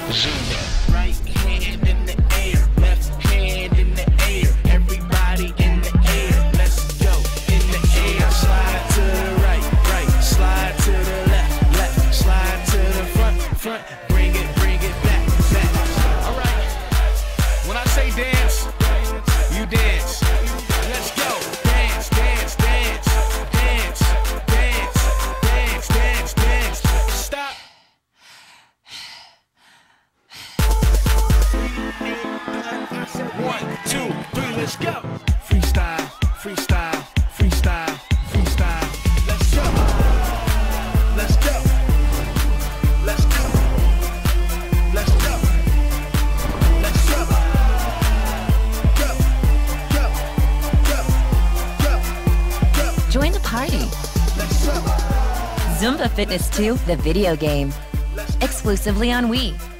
Zumba. Right hand in the air, left hand in the air. Everybody in the air. Let's go in the air. Slide to the right, right. Slide to the left, left. Slide to the front, front. Bring it back, back. All right. When I say dance, you dance. Let's go. Dance, dance, dance, dance, dance, dance, dance, dance. Stop. 1, 2, 3, let's go. Freestyle, freestyle, freestyle, freestyle. Let's go. Let's go. Let's go. Let's go. Let's go. Go. Go. Go. Go. Go. Join the party. Let's go. Zumba Fitness 2, the video game. Exclusively on Wii.